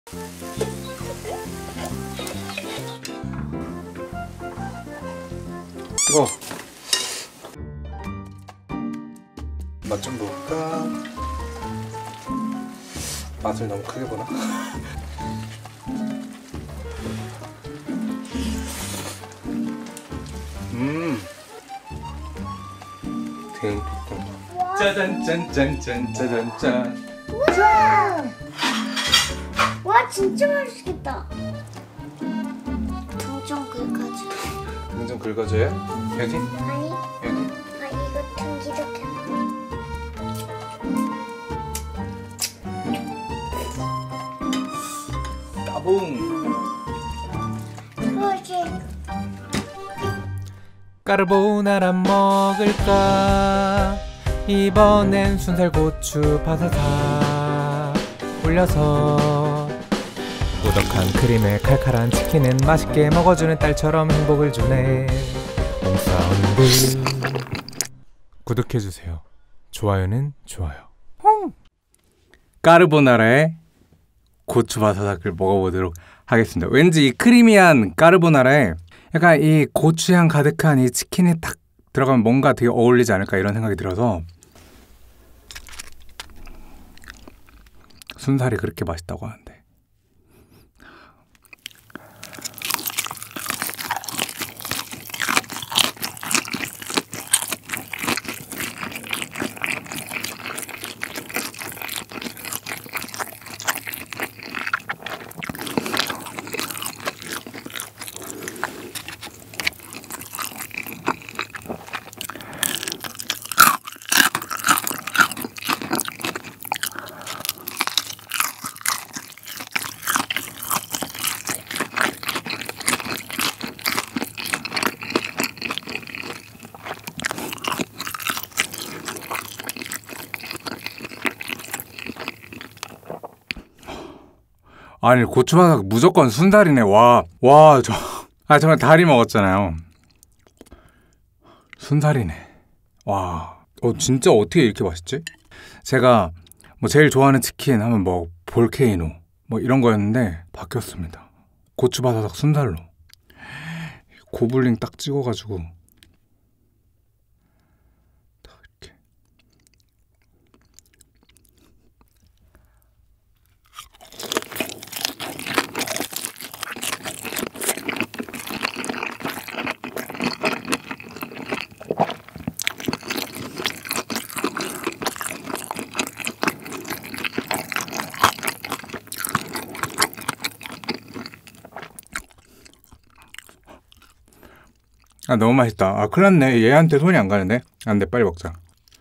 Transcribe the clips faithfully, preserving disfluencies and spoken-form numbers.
뜨거워. 맛 좀 볼까? 맛을 너무 크게 보나? 음. 되게 좋다. 짜잔 짠짠짠 짜잔 짠. 우와! 와 진짜 맛있겠다. 등 좀 긁어줘. 등 좀 긁어줘요? 여기? 아니, 여기? 아 이거 등 이렇게. 따봉. 그렇지. 까르보나라 먹을까? 이번엔 순살고추 바사삭 올려서 꾸덕한 크림에 칼칼한 치킨은 맛있게 먹어주는 딸처럼 행복을 주네. 몽사운드 구독해주세요. 좋아요는 좋아요. 까르보나라에 고추 바사삭을 먹어보도록 하겠습니다. 왠지 이 크리미한 까르보나라에 약간 이 고추향 가득한 이 치킨이 딱 들어가면 뭔가 되게 어울리지 않을까 이런 생각이 들어서. 순살이 그렇게 맛있다고 하는데. 아니 고추바삭 무조건 순살이네. 와, 와, 저, 아 정말 다리 먹었잖아요. 순살이네. 와, 어 진짜 어떻게 이렇게 맛있지? 제가 뭐 제일 좋아하는 치킨 하면 뭐 볼케이노 뭐 이런 거였는데 바뀌었습니다. 고추바삭 순살로 고블링 딱 찍어가지고. 아 너무 맛있다. 아 큰일 났네. 얘한테 손이 안 가는데. 안 돼, 빨리 먹자.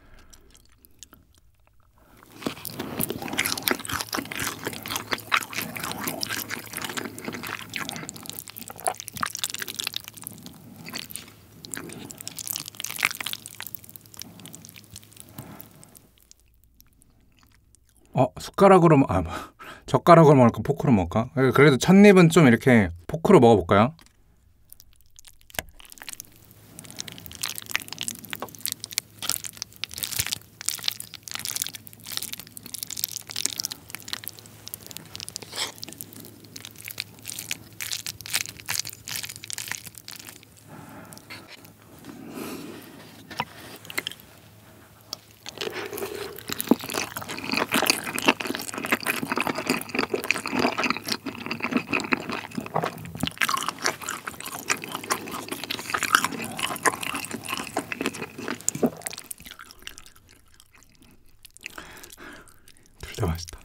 어 숟가락으로 아 뭐, 젓가락으로 먹을까 포크로 먹을까? 그래도 첫 입은 좀 이렇게 포크로 먹어볼까요? 진짜 맛있다.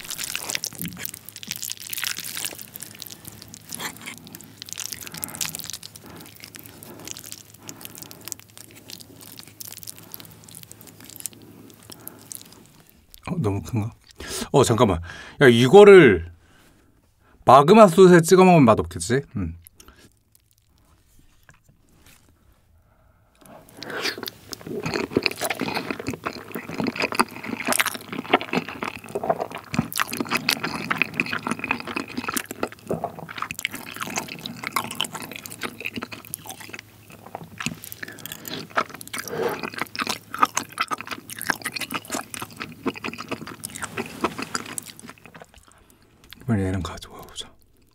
어, 너무 큰가? 어 잠깐만. 야 이거를 마그마 소스에 찍어 먹으면 맛없겠지? 음. 이번에 얘랑 얼른 가져와 보자.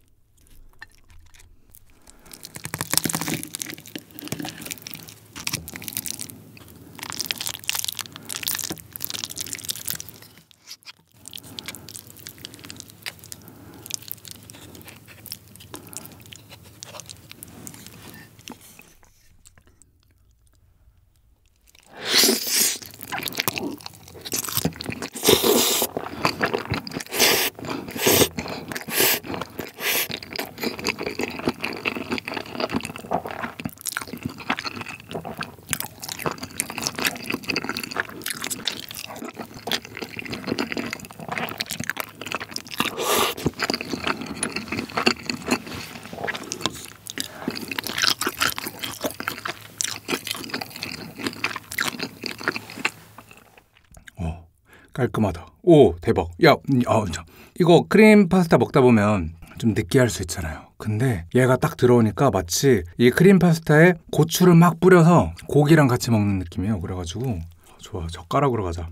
깔끔하다. 오, 대박. 야, 음, 아, 자, 이거 크림 파스타 먹다 보면 좀 느끼할 수 있잖아요. 근데 얘가 딱 들어오니까 마치 이 크림 파스타에 고추를 막 뿌려서 고기랑 같이 먹는 느낌이에요. 그래가지고 좋아. 젓가락으로 가자.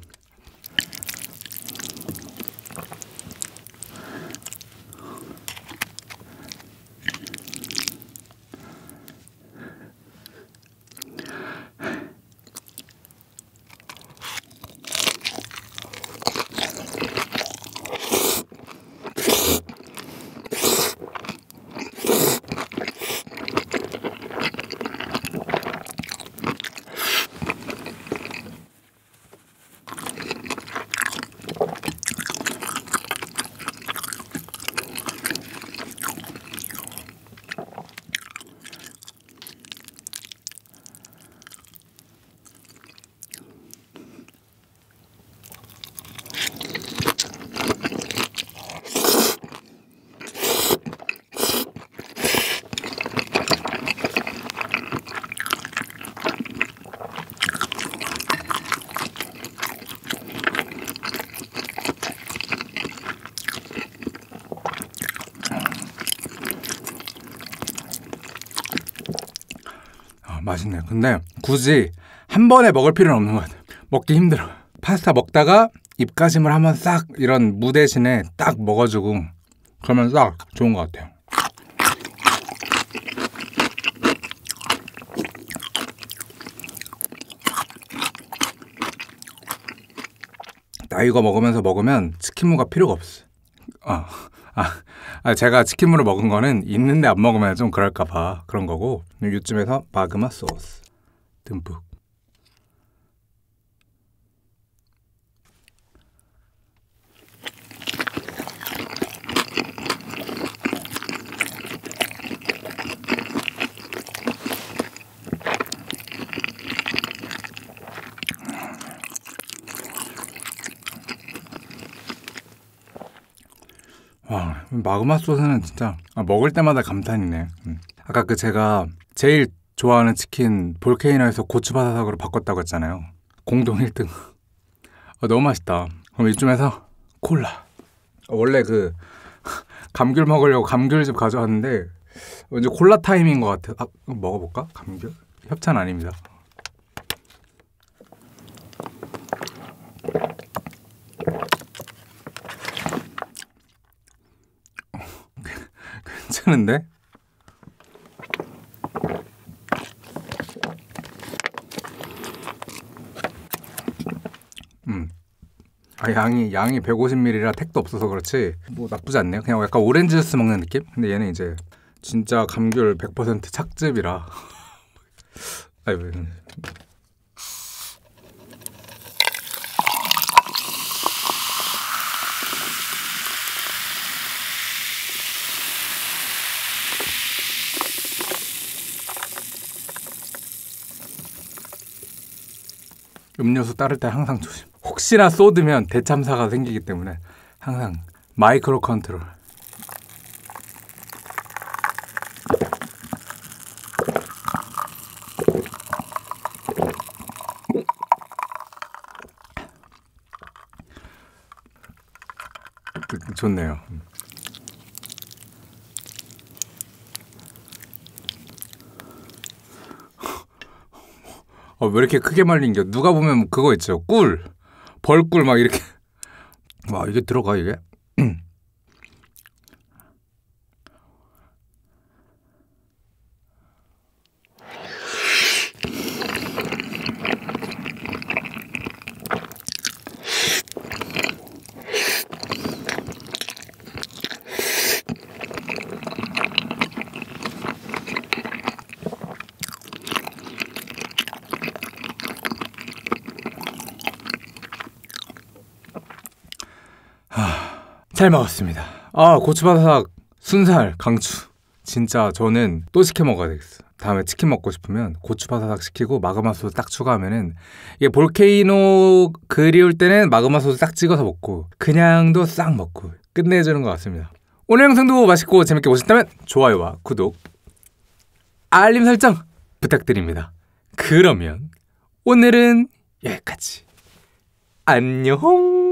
맛있네요. 근데 굳이 한 번에 먹을 필요는 없는 것 같아요. 먹기 힘들어. 파스타 먹다가 입가심을 한번 싹 이런 무 대신에 딱 먹어주고 그러면 딱 좋은 것 같아요. 나 이거 먹으면서 먹으면 치킨무가 필요가 없어. 아, 아, 아, 제가 치킨무를 먹은 거는 있는데 안 먹으면 좀 그럴까봐 그런 거고, 요즘에서 바그마 소스 듬뿍. 와, 마그마 소스는 진짜 아, 먹을 때마다 감탄이네. 음. 아까 그 제가 제일 좋아하는 치킨 볼케이노에서 고추바사삭으로 바꿨다고 했잖아요. 공동 일 등. 아, 너무 맛있다. 그럼 이쯤에서 콜라. 원래 그 감귤 먹으려고 감귤즙 가져왔는데 왠지 콜라 타임인 것 같아. 아, 먹어볼까? 감귤? 협찬 아닙니다. 괜찮은데? 음. 아, 양이 양이 백오십 밀리리터라 택도 없어서 그렇지 뭐 나쁘지 않네요. 그냥 약간 오렌지 주스 먹는 느낌? 근데 얘는 이제 진짜 감귤 백 퍼센트 착즙이라. 아이 왜 음료수 따를 때 항상 조심. 혹시나 쏟으면 대참사가 생기기 때문에 항상 마이크로 컨트롤. 좋네요. 어, 왜 이렇게 크게 말린겨? 누가 보면 그거 있죠. 꿀, 벌꿀 막 이렇게. 와, 이게 들어가 이게? 잘 먹었습니다. 아, 고추바사삭 순살 강추. 진짜 저는 또 시켜 먹어야 되겠어. 다음에 치킨 먹고 싶으면 고추바사삭 시키고 마그마 소스 딱 추가하면은, 이게 볼케이노 그리울 때는 마그마 소스 딱 찍어서 먹고 그냥도 싹 먹고 끝내주는 것 같습니다. 오늘 영상도 맛있고 재밌게 보셨다면 좋아요와 구독, 알림 설정 부탁드립니다. 그러면 오늘은 여기까지. 안녕.